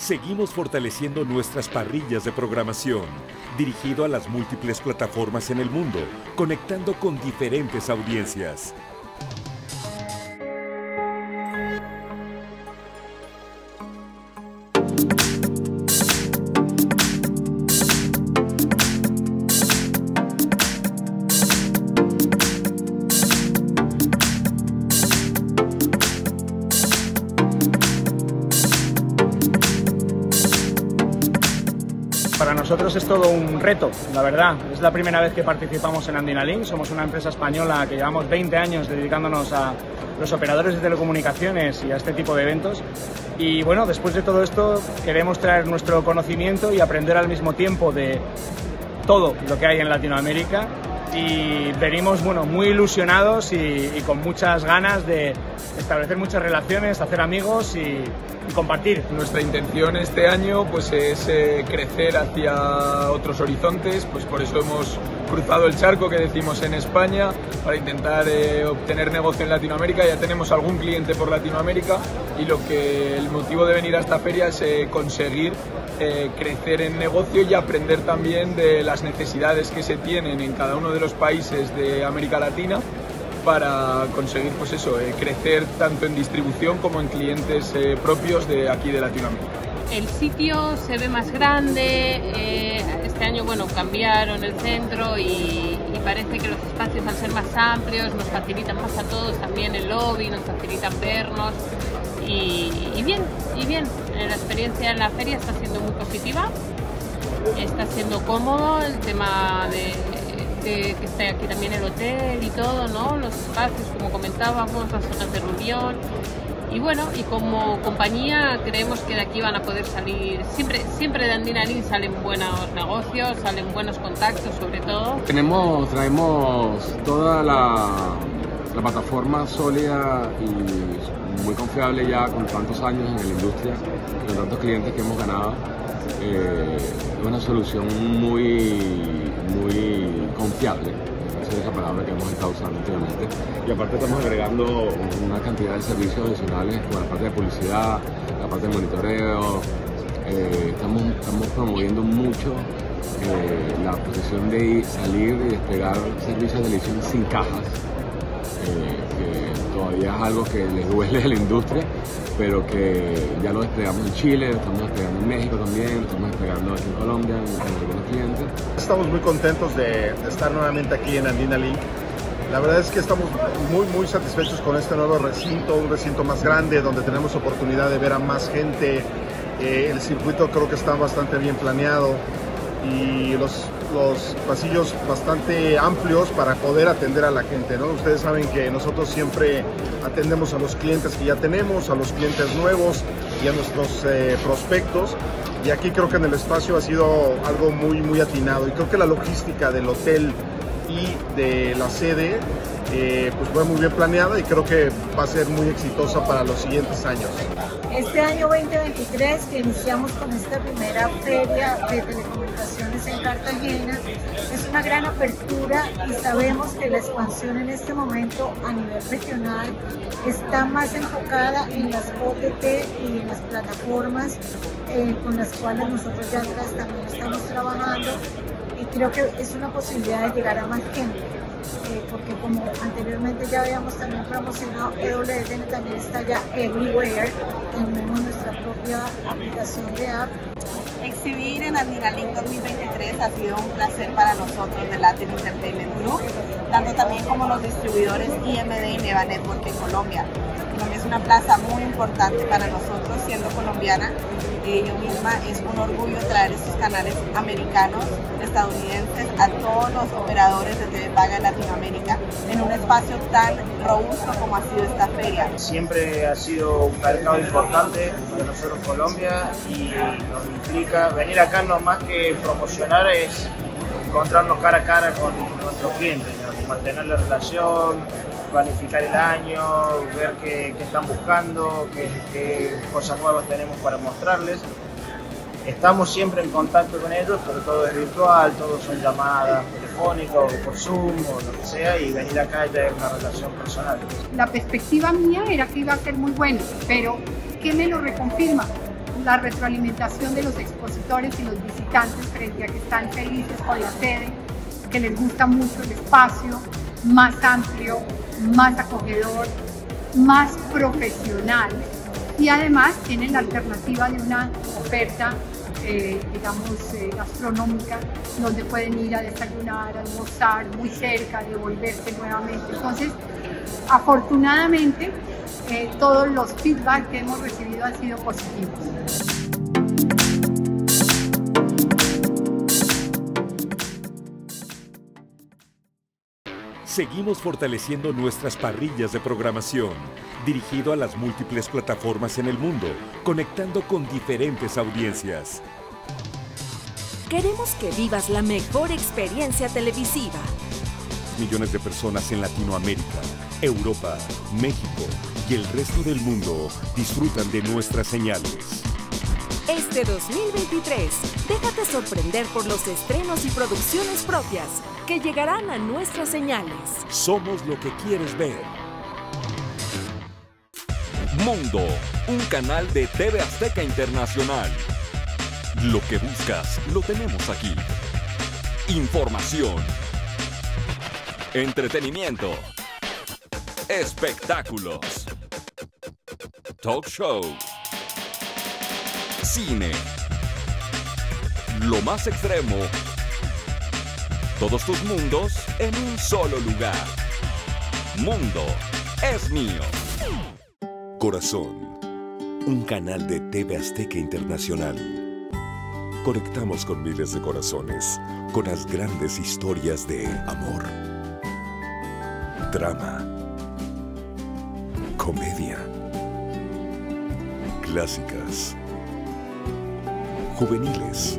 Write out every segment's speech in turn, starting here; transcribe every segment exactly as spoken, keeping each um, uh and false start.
seguimos fortaleciendo nuestras parrillas de programación, dirigido a las múltiples plataformas en el mundo, conectando con diferentes audiencias. Para nosotros es todo un reto, la verdad. Es la primera vez que participamos en Andina Link. Somos una empresa española que llevamos veinte años dedicándonos a los operadores de telecomunicaciones y a este tipo de eventos. Y bueno, después de todo esto queremos traer nuestro conocimiento y aprender al mismo tiempo de todo lo que hay en Latinoamérica. Y venimos bueno, muy ilusionados y, y con muchas ganas de establecer muchas relaciones, hacer amigos y, y compartir. Nuestra intención este año pues, es eh, crecer hacia otros horizontes, pues por eso hemos cruzado el charco que decimos en España para intentar eh, obtener negocio en Latinoamérica. Ya tenemos algún cliente por Latinoamérica y lo que el motivo de venir a esta feria es eh, conseguir Eh, crecer en negocio y aprender también de las necesidades que se tienen en cada uno de los países de América Latina para conseguir pues eso, eh, crecer tanto en distribución como en clientes eh, propios de aquí de Latinoamérica. El sitio se ve más grande, eh, este año bueno, cambiaron el centro y, y parece que los espacios al ser más amplios nos facilitan más a todos, también el lobby, nos facilitan vernos. Y, y bien, y bien, la experiencia en la feria está siendo muy positiva, está siendo cómodo el tema de, de que está aquí también el hotel y todo, ¿no? Los espacios, como comentábamos, las zonas de reunión. Y bueno, y como compañía creemos que de aquí van a poder salir, siempre, siempre de Andina Link salen buenos negocios, salen buenos contactos sobre todo. Tenemos, traemos toda la, la plataforma sólida y muy confiable ya con tantos años en la industria, con tantos clientes que hemos ganado. Eh, es una solución muy, muy confiable. Esa es la palabra que hemos estado usando últimamente. Y aparte estamos agregando una cantidad de servicios adicionales con la parte de publicidad, la parte de monitoreo. Eh, estamos, estamos promoviendo mucho eh, la posición de salir y despegar servicios de televisión sin cajas. Eh, que todavía es algo que les duele a la industria, pero que ya lo desplegamos en Chile, lo estamos desplegando en México también, lo estamos desplegando aquí en Colombia, en, en algunos clientes. Estamos muy contentos de, de estar nuevamente aquí en Andina Link. La verdad es que estamos muy muy satisfechos con este nuevo recinto, un recinto más grande donde tenemos oportunidad de ver a más gente. Eh, el circuito creo que está bastante bien planeado y los, los pasillos bastante amplios para poder atender a la gente, ¿no? Ustedes saben que nosotros siempre atendemos a los clientes que ya tenemos, a los clientes nuevos y a nuestros eh, prospectos, y aquí creo que en el espacio ha sido algo muy muy atinado, y creo que la logística del hotel y de la sede eh, pues fue muy bien planeada y creo que va a ser muy exitosa para los siguientes años. Este año veinte veintitrés, que iniciamos con esta primera feria de telecomunicaciones en Cartagena, es una gran apertura y sabemos que la expansión en este momento a nivel regional está más enfocada en las O T T y en las plataformas eh, con las cuales nosotros ya atrás también estamos trabajando, y creo que es una posibilidad de llegar a más gente. Eh, porque como anteriormente ya habíamos también promocionado, E W S N también está ya everywhere, tenemos nuestra propia aplicación de app. Exhibir en Andina Link dos mil veintitrés ha sido un placer para nosotros de Latin Entertainment Group, tanto también como los distribuidores I M D y Neva Network en Colombia. Colombia es una plaza muy importante para nosotros, siendo colombiana. Eh, yo misma es un orgullo traer estos canales americanos, estadounidenses, a todos los operadores de T V Paga en Latinoamérica en un espacio tan robusto como ha sido esta feria. Siempre ha sido un mercado importante para nosotros Colombia, y nos implica venir acá, no más que promocionar, es encontrarnos cara a cara con nuestros clientes, ¿no? Mantener la relación, planificar el año, ver qué, qué están buscando, qué, qué cosas nuevas tenemos para mostrarles. Estamos siempre en contacto con ellos, pero todo es virtual, todo son llamadas telefónicas o por Zoom o lo que sea, y venir acá ya es una relación personal. La perspectiva mía era que iba a ser muy bueno, pero ¿qué me lo reconfirma? la retroalimentación de los expositores y los visitantes frente a que están felices con la sede, que les gusta mucho el espacio, más amplio, más acogedor, más profesional, y además tienen la alternativa de una oferta eh, digamos eh, gastronómica, donde pueden ir a desayunar, a almorzar muy cerca, devolverse nuevamente. Entonces, afortunadamente, eh, todos los feedback que hemos recibido han sido positivos. Seguimos fortaleciendo nuestras parrillas de programación, dirigido a las múltiples plataformas en el mundo, conectando con diferentes audiencias. Queremos que vivas la mejor experiencia televisiva. Millones de personas en Latinoamérica, Europa, México y el resto del mundo disfrutan de nuestras señales. Este dos mil veintitrés, déjate sorprender por los estrenos y producciones propias que llegarán a nuestras señales. Somos lo que quieres ver. Mundo, un canal de T V Azteca Internacional. Lo que buscas, lo tenemos aquí. Información. Entretenimiento. Espectáculos. Talk show. Cine. Lo más extremo. Todos tus mundos en un solo lugar. Mundo es mío. Corazón, un canal de T V Azteca Internacional. Conectamos con miles de corazones, con las grandes historias de amor, drama, comedia, clásicas, juveniles,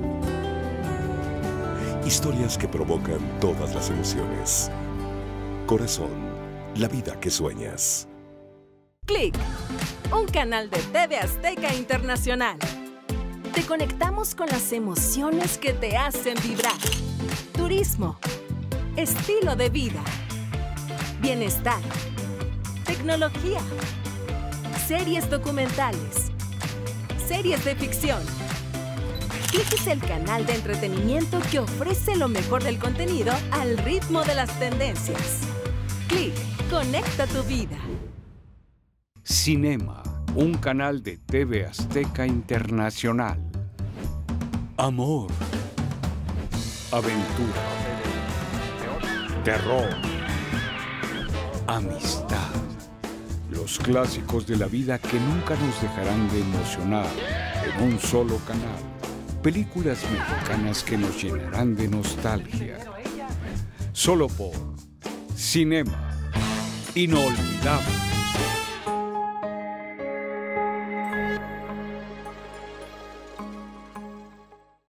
historias que provocan todas las emociones. Corazón, la vida que sueñas. Click, un canal de T V Azteca Internacional. Te conectamos con las emociones que te hacen vibrar. Turismo, estilo de vida, bienestar, tecnología, series documentales, series de ficción. Click es el canal de entretenimiento que ofrece lo mejor del contenido al ritmo de las tendencias. Click, conecta tu vida. Cinema, un canal de T V Azteca Internacional. Amor, aventura, terror, amistad. Los clásicos de la vida que nunca nos dejarán de emocionar en un solo canal. Películas mexicanas que nos llenarán de nostalgia. Solo por Cinema, inolvidable.